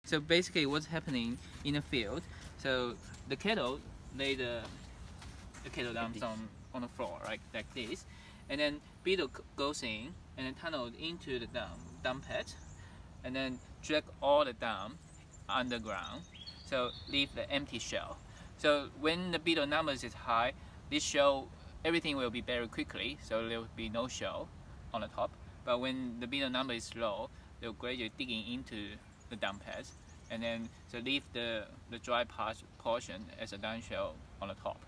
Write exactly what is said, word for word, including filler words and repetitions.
So basically what's happening in the field, so the cattle lay the, the cattle dumps on, on the floor, right, like this, and then beetle goes in and then tunnels into the dump, dump pad, and then drag all the dump underground, so leave the empty shell. So when the beetle numbers is high, this shell, everything will be buried quickly, so there will be no shell on the top. But when the beetle number is low, they'll gradually digging into the dump pads, and then so leave the, the dry part portion as a down shell on the top.